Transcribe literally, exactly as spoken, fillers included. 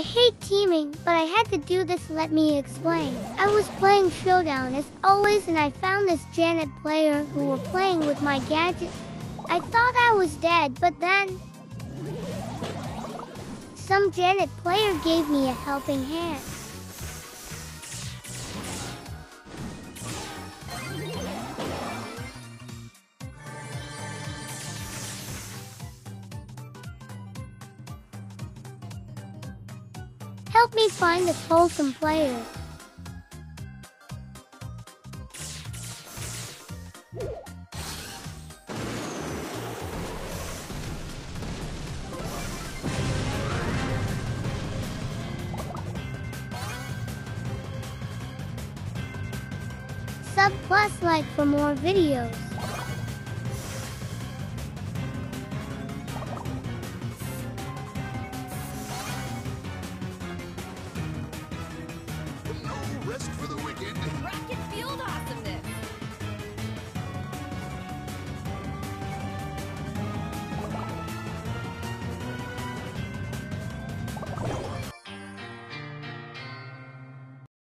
hate teaming, but I had to do this. Let me explain. I was playing Showdown as always, and I found this Janet player who were playing with my gadget. I thought I was dead, but then some Janet player gave me a helping hand. Help me find this wholesome player. Sub plus like for more videos. No rest for the wicked.